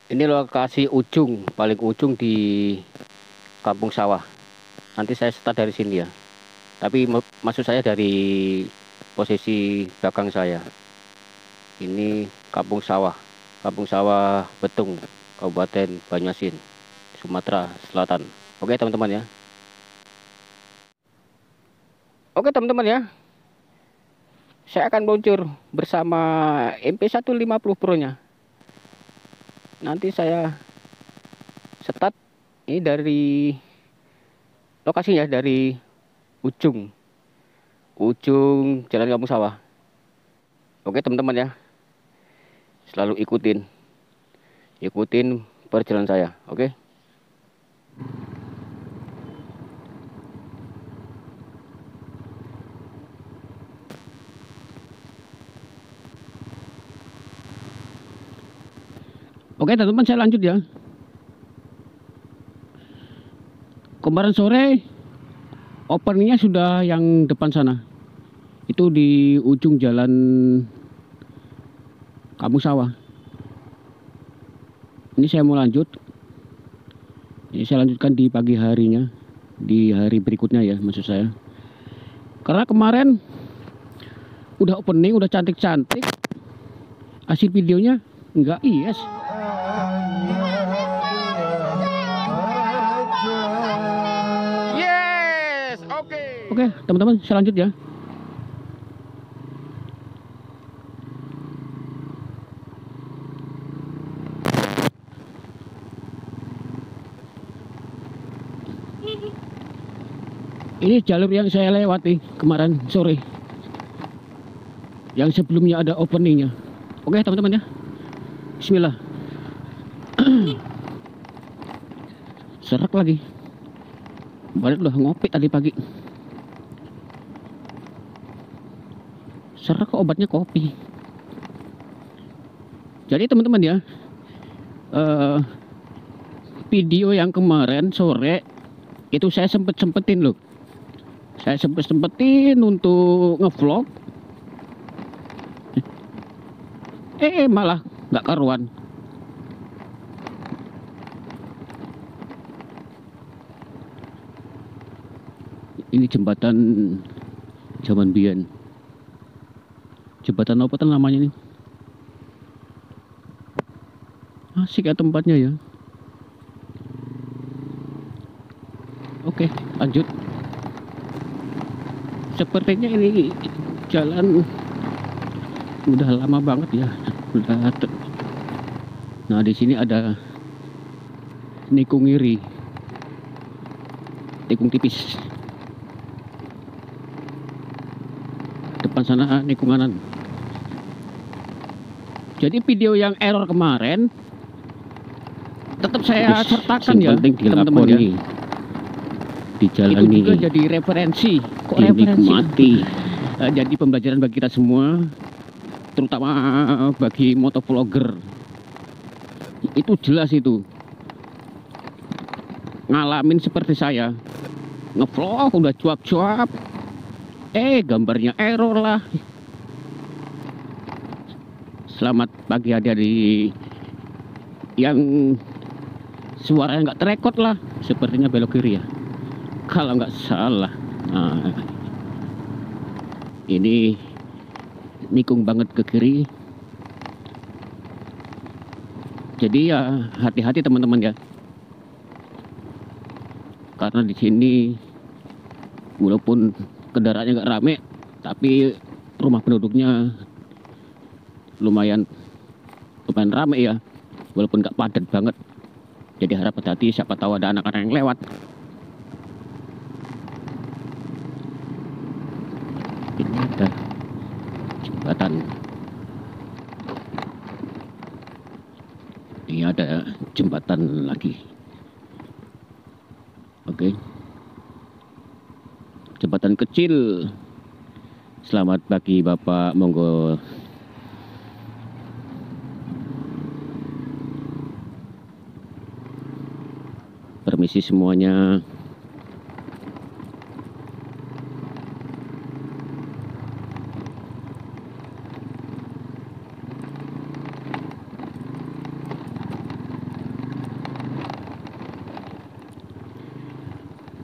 Ini lokasi ujung, paling ujung di kampung sawah. Nanti saya start dari sini ya. Tapi maksud saya dari posisi belakang saya. Ini Kampung Sawah Betung, Kabupaten Banyuasin, Sumatera Selatan. Oke teman-teman ya. Oke teman-teman ya. Saya akan meluncur bersama MP150 Pro-nya. Nanti saya start ini dari lokasinya dari ujung ujung jalan kampung sawah. Oke teman-teman ya, selalu ikutin perjalanan saya. Oke. Oke teman-teman, saya lanjut ya. Kemarin sore openingnya sudah yang depan sana. Itu di ujung jalan kampung sawah. Ini saya mau lanjut. Ini saya lanjutkan di pagi harinya, di hari berikutnya ya maksud saya. Karena kemarin udah opening, udah cantik-cantik. Hasil videonya enggak yes. Yes, oke. Oke, teman-teman, saya lanjut ya. Ini jalur yang saya lewati kemarin sore, yang sebelumnya ada openingnya. Oke teman-teman ya, bismillah. Serak lagi, balik udah ngopi tadi pagi. Serak kok, obatnya kopi. Jadi teman-teman ya, video yang kemarin sore itu saya sempetin loh. Saya sempetin untuk ngevlog. Malah nggak karuan. Ini jembatan zaman biyen. Jembatan apa tuh namanya nih? Asik ya tempatnya ya. Oke, lanjut. Sepertinya ini jalan udah lama banget ya. Nah, di sini ada nikung iri, nikung tipis. Depan sana nikung kanan. Jadi video yang error kemarin tetap saya sertakan ya teman-teman ya. Dijalani. Itu juga jadi referensi. Kok referensi? Jadi pembelajaran bagi kita semua, terutama bagi motovlogger. Itu jelas itu. Ngalamin seperti saya. Ngevlog udah cuap-cuap. Gambarnya error lah. Selamat pagi adik-adik yang suaranya nggak terekod lah. Sepertinya belok kiri ya, kalau nggak salah. Nah, ini nikung banget ke kiri. Jadi ya hati-hati teman-teman ya. Karena di sini walaupun kendaraannya nggak rame, tapi rumah penduduknya lumayan rame ya, walaupun nggak padat banget. Jadi harap hati-hati, siapa tahu ada anak-anak yang lewat. Ini ada jembatan. Ini ada jembatan lagi. Oke. Jembatan kecil. Selamat pagi Bapak, monggo. Permisi semuanya.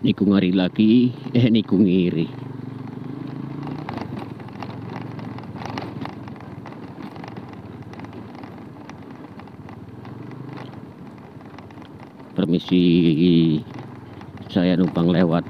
Niku ngari lagi, niku ngiri. Permisi, saya numpang lewat.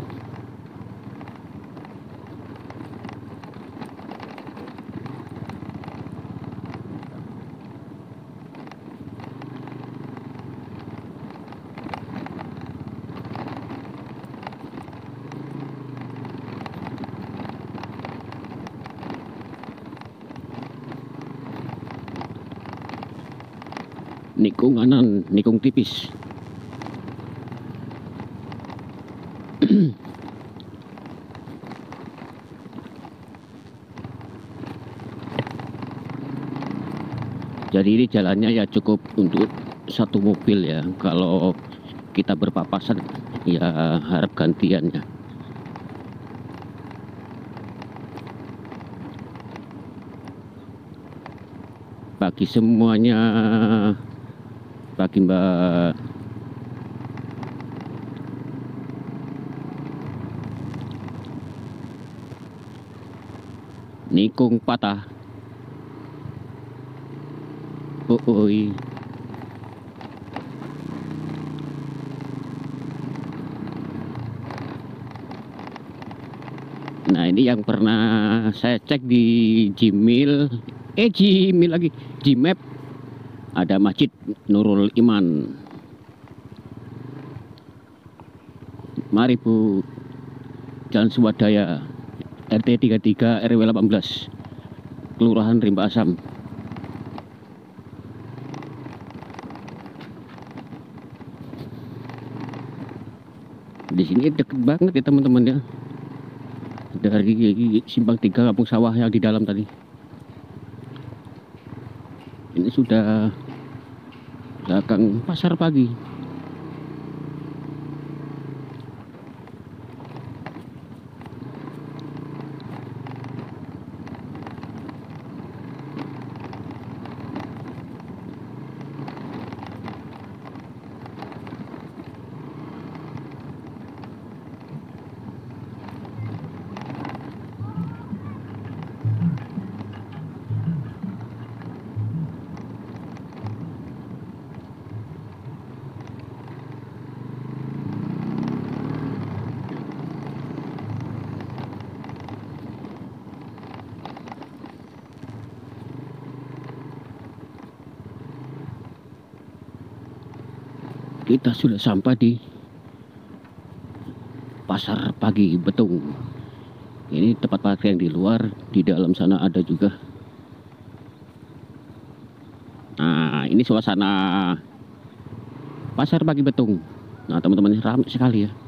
Nikung kanan, nikung tipis. Jadi ini jalannya ya cukup untuk satu mobil ya. Kalau kita berpapasan ya harap gantian ya. Bagi semuanya, bagi Mbak. Nikung patah. Oi. Nah ini yang pernah saya cek di Gmail, Gmail lagi, Gmap, ada Masjid Nurul Iman. Mari Bu, Jalan Swadaya, RT 33 RW 18, Kelurahan Rimba Asam. Di sini deket banget ya teman-teman ya, dari Simpang 3 Kampung Sawah yang di dalam tadi. Ini sudah belakang pasar pagi. Kita sudah sampai di pasar pagi Betung. Ini tempat parkir yang di luar, di dalam sana ada juga. Nah, ini suasana pasar pagi Betung. Nah, teman-teman, ramai sekali ya.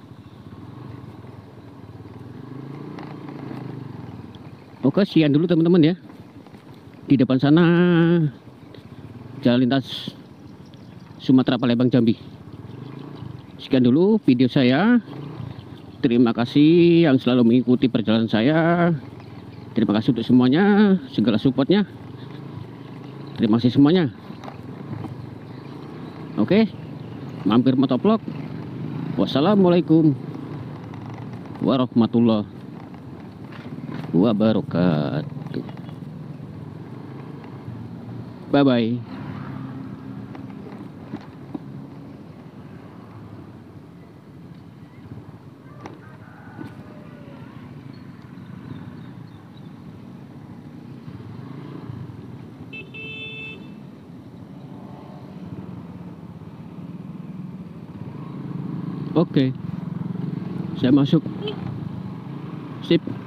Oke, sekian dulu teman-teman ya. Di depan sana jalan lintas Sumatera Palembang Jambi. Sekian dulu video saya. Terima kasih yang selalu mengikuti perjalanan saya. Terima kasih untuk semuanya, segala supportnya. Terima kasih semuanya. Oke, mampir motovlog. Wassalamualaikum warahmatullahi wabarakatuh. Bye bye. Oke, saya masuk. Sip.